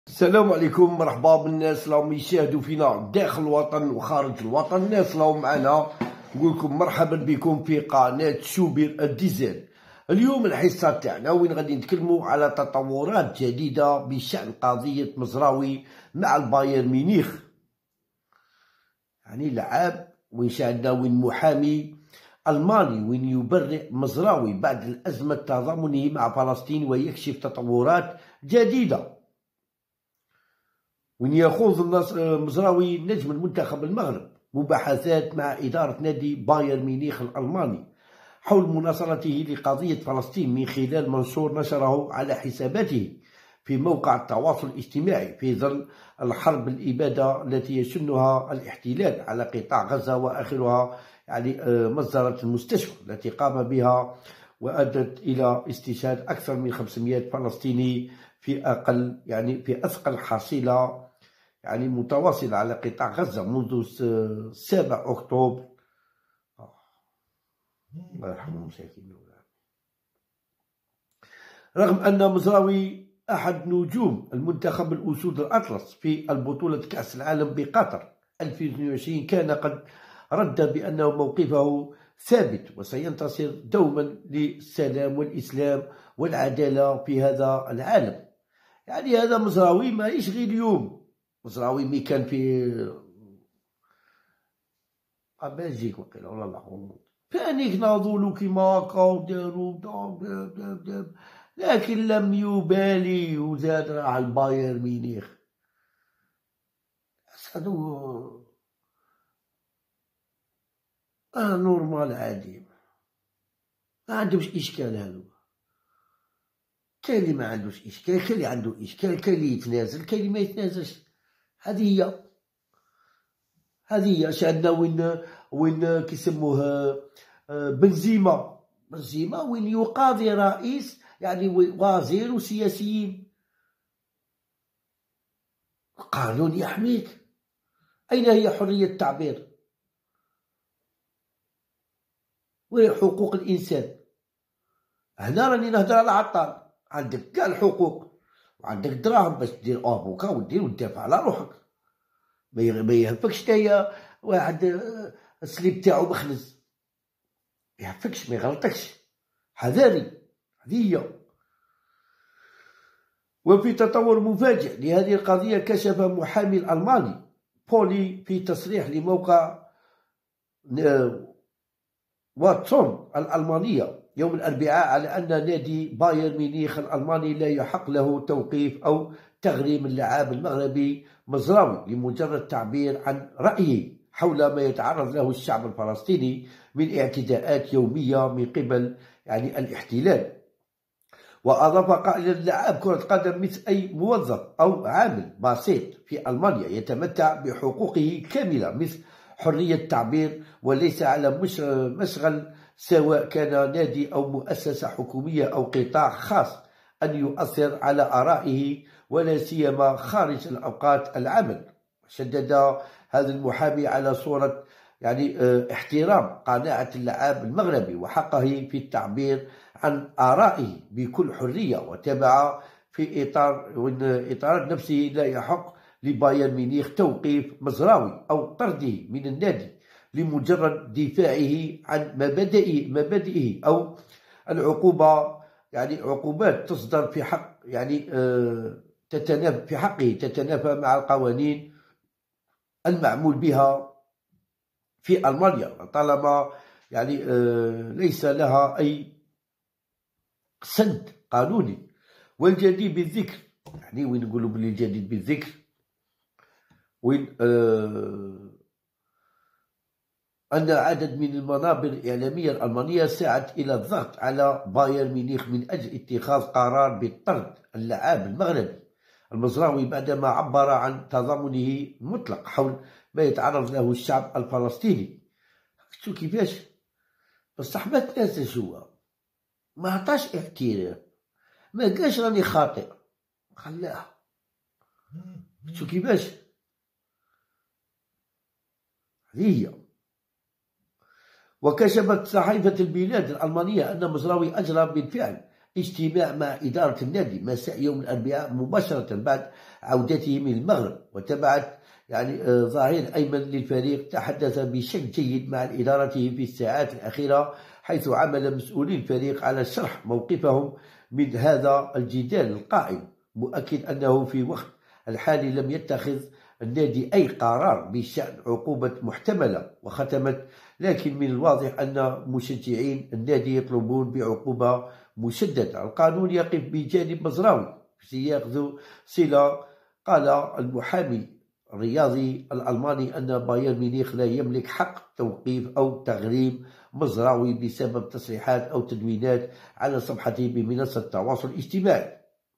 السلام عليكم، مرحبا بالناس راهم يشاهدوا فينا داخل الوطن وخارج الوطن. الناس راهم معنا، نقول لكم مرحبا بكم في قناة شوبير الديزاين. اليوم الحصة تاعنا وين غادي نتكلموا على تطورات جديدة بشأن قضية مزراوي مع البايرن ميونخ. يعني لعاب وين شاهدنا وين محامي ألماني وين يبرئ مزراوي بعد الأزمة تضامنه مع فلسطين ويكشف تطورات جديدة. وين يخوض مزراوي نجم المنتخب المغرب مباحثات مع إدارة نادي بايرن ميونخ الألماني حول مناصرته لقضية فلسطين من خلال منشور نشره على حساباته في موقع التواصل الاجتماعي في ظل الحرب الإبادة التي يشنها الاحتلال على قطاع غزة، وآخرها مجزرة المستشفى التي قام بها وأدت إلى استشهاد أكثر من 500 فلسطيني في أثقل حصيلة متواصلة على قطاع غزة منذ 7 أكتوبر. الله يرحم المساكين. رغم أن مزراوي أحد نجوم المنتخب الأسود الأطلس في البطولة كأس العالم بقطر 2022، كان قد رد بأن موقفه ثابت وسينتصر دوما للسلام والإسلام والعدالة في هذا العالم. هذا مزراوي ما يشغي اليوم. مزراوي مي كان في بلجيك وقيلا ولا لا فانيك ناضولو كيما هاكا ودارو لكن لم يبالي وزاد راح البايرن ميونخ. هادو نورمال عادي، ما عندهمش اشكال. هادو كاين اللي ما عندوش اشكال، كاين اللي عنده اشكال، كاين اللي يتنازل، كاين اللي ما يتنازلش. هذه هي شاهدنا وين كيسموه بنزيما وين يقاضي رئيس وزير وسياسيين. القانون يحميك. أين هي حرية التعبير؟ وين حقوق الإنسان؟ هنا راني نهضر على عطال، عندك كاع الحقوق وعندك دراهم باش دير افوكا وتدافع على روحك. ما يهفكش نتايا واحد السليب تاعو مخنز، ما يهفكش، ما يغلطكش، حذاري. هذه. وفي تطور مفاجئ لهذه القضية، كشف محامي الألماني بولي في تصريح لموقع واتسون الألمانية يوم الأربعاء على أن نادي بايرن ميونخ الألماني لا يحق له توقيف أو تغريم اللاعب المغربي مزراوي لمجرد التعبير عن رأيه حول ما يتعرض له الشعب الفلسطيني من اعتداءات يومية من قبل الاحتلال. وأضاف قائلا: اللاعب كرة قدم مثل أي موظف أو عامل بسيط في ألمانيا يتمتع بحقوقه كاملة مثل حرية التعبير، وليس على مشغل سواء كان نادي أو مؤسسة حكومية أو قطاع خاص أن يؤثر على آرائه، ولا سيما خارج الأوقات العمل. شدد هذا المحامي على صورة احترام قناعة اللاعب المغربي وحقه في التعبير عن آرائه بكل حرية، وتابع في إطار نفسه لا يحق لبايرن ميونخ توقيف مزراوي أو طرده من النادي لمجرد دفاعه عن مبادئه أو العقوبة، عقوبات تصدر في حق في حقه تتنافى مع القوانين المعمول بها في ألمانيا، طالما ليس لها أي سند قانوني. والجديد بالذكر، وين نقولوا بلي الجديد بالذكر وين أن عدد من المنابر الإعلامية الألمانية سعت إلى الضغط على بايرن ميونخ من أجل اتخاذ قرار بطرد اللاعب المغربي المزراوي بعدما عبر عن تضامنه المطلق حول ما يتعرض له الشعب الفلسطيني. شو كيفاش بصح ما تنازلش، هو ما عطاش اعتراف، ما قالش راني خاطئ، خلاه. شو كيفاش هي. وكشفت صحيفة البلاد الألمانية أن مزراوي أجرى بالفعل اجتماع مع إدارة النادي مساء يوم الأربعاء مباشرة بعد عودته من المغرب. وتبعت ظهير أيمن للفريق تحدث بشكل جيد مع إدارته في الساعات الأخيرة، حيث عمل مسؤولي الفريق على شرح موقفهم من هذا الجدال القائم، مؤكد أنه في وقت الحالي لم يتخذ النادي أي قرار بشأن عقوبة محتملة وختمت. لكن من الواضح أن مشجعين النادي يطلبون بعقوبة مشددة. القانون يقف بجانب مزراوي. في سياق ذو صلة، قال المحامي الرياضي الألماني أن بايرن ميونخ لا يملك حق توقيف أو تغريم مزراوي بسبب تصريحات أو تدوينات على صفحته بمنصة التواصل الاجتماعي.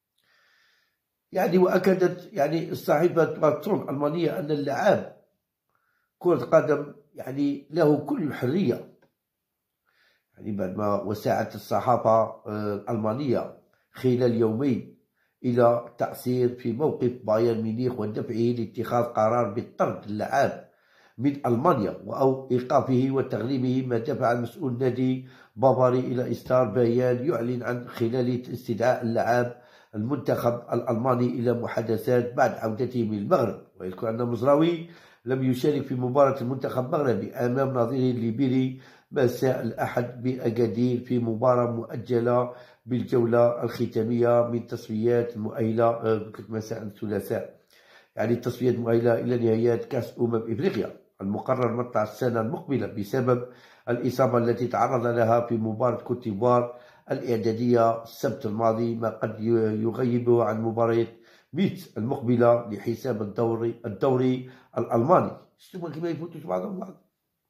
وأكدت الصحيفة باتون الألمانية أن اللاعب كرة قدم له كل الحرية، بعد ما وسعت الصحافة الألمانية خلال يومين إلى التأثير في موقف بايرن ميونخ ودفعه لاتخاذ قرار بطرد اللاعب من ألمانيا أو إيقافه وتغريمه، ما دفع المسؤول النادي بافاري إلى إصدار بيان يعلن عن خلال استدعاء اللاعب المنتخب الألماني إلى محادثات بعد عودته من المغرب. ويذكر أن مزراوي لم يشارك في مباراة المنتخب المغربي أمام نظيره الليبيري مساء الأحد بأكادير في مباراة مؤجلة بالجولة الختامية من تصفيات المؤهلة مساء الثلاثاء، التصفيات المؤهلة إلى نهائيات كأس إفريقيا المقرر مطلع السنة المقبلة بسبب الإصابة التي تعرض لها في مباراة كوت ديفوار الإعدادية السبت الماضي، ما قد يغيبه عن مباراة ميت المقبلة لحساب الدوري الألماني. شفتوا كيما يفوتوش بعضهم بعض.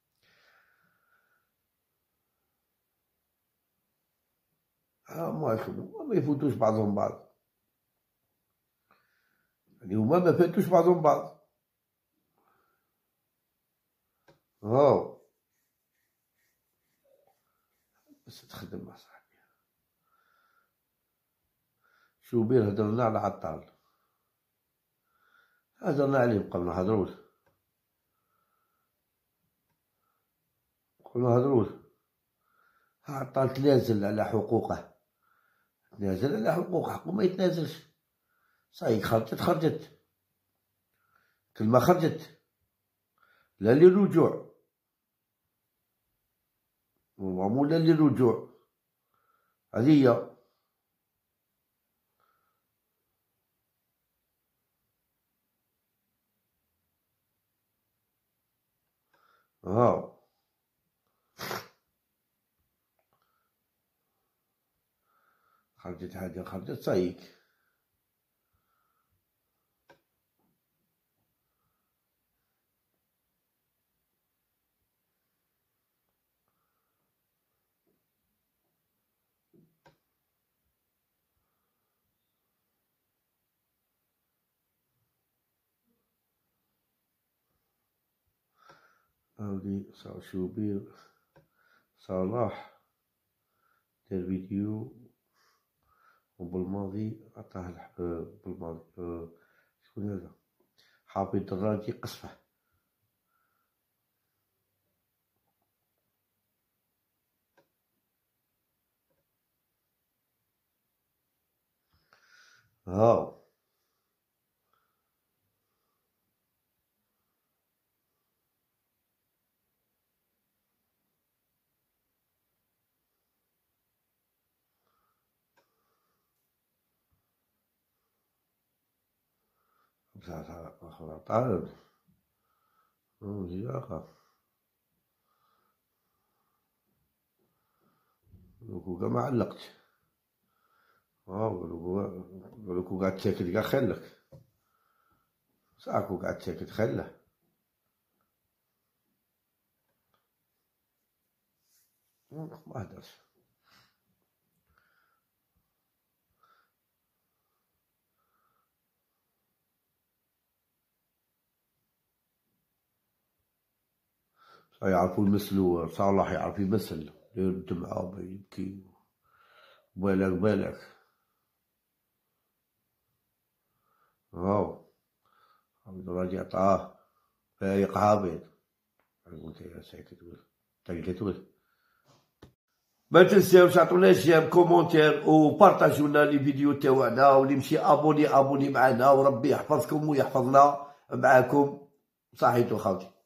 ما يفوتوش بعضهم بعض، هما ما فاتوش بعضهم بعض. بس تخدم مع صاحبي. شوبير هدرنا على عطال، هدرنا عليه قبل ما هدروش، عطال تنازل على حقوقه، حقه ما يتنازلش. صاي خرجت كلمة خرجت، لا للرجوع، لا للرجوع، هذه خرجت حاجة، خرجت صايك. هاودي شوبير صلاح دار فيديو وبالماضي عطاه بالماضي شكون هذا حافظ الدراجي قصفه. تعال لوكو ما علقت، لوكو قاعد ساكت كاع خلك ساعكو قاعد ساكت خله. ما هدرش. يعرفوا يمثلوا، صلاح يعرف يمثل، يدير الدمعة يبكي بالك. الدراجي عطاه فايق هابط. قلت يا ساكت تلقى ما تنساوش عطونا جيم كومونتير وبارطاجونا لي فيديو تاعنا، واللي مشي ابوني معنا، وربي يحفظكم ويحفظنا. معاكم صحيتو خاوتي.